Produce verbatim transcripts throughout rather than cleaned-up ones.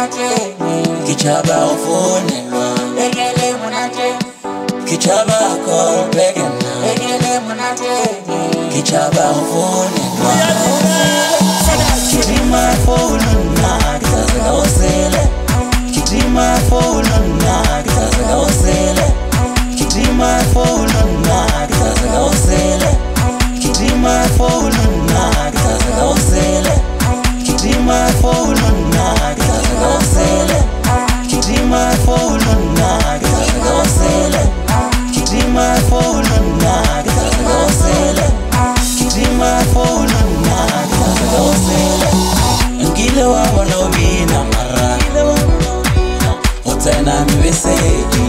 monate, Kichaba ufune lwa egele monate, Kichaba call begena egele monate, Kichaba ufune lwa Kitima foluna Kitazaka osele Kitima foluna Kitazaka osele Kitima foluna Kitazaka osele Kitima foluna Kitazaka osele Kitima foluna Kitazaka osele Kitima foluna Kitazaka osele Kitima foluna Kitazaka osele Kitima foluna Kitazaka osele Ngile wabona ubina mara Utena mibeseji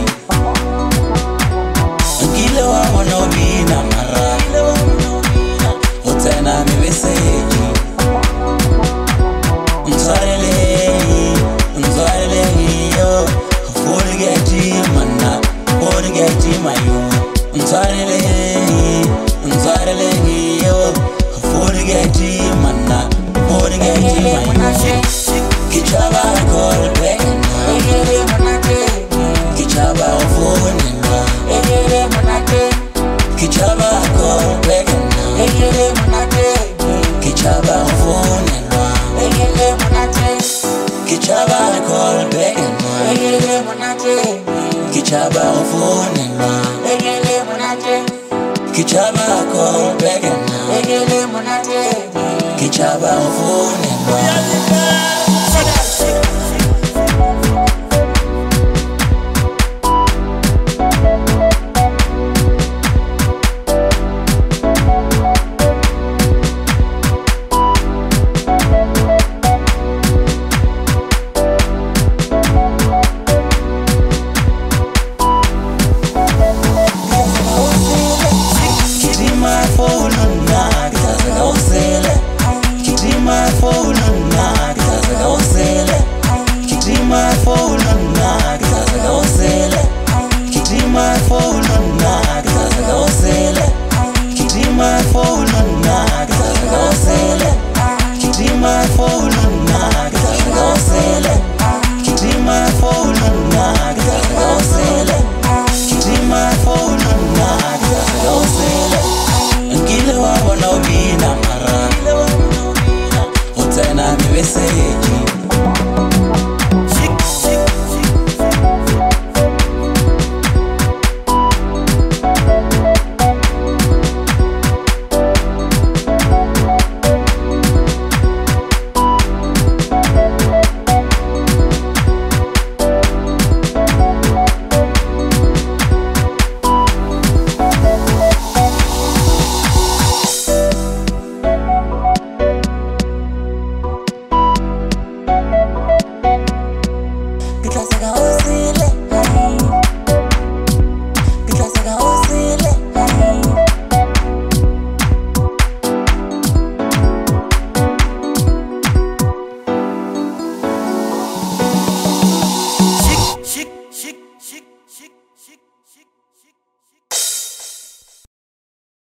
Ngile wabona ubina mara Utena mibeseji Mzarele Mzarele yo Forget Tima na Forget Tima yo Mzarele Mzarele yo Forget Tima na Forget Tima yo Kichaba call begena egele monate, Kichaba ufune lwa egele monate, Kichaba call begena egele monate, Kichaba ufune lwa egele monate, Kichaba call begena egele monate, Kichaba ufune lwa egele monate, Kichaba call begena egele monate, Kichaba ufune lwa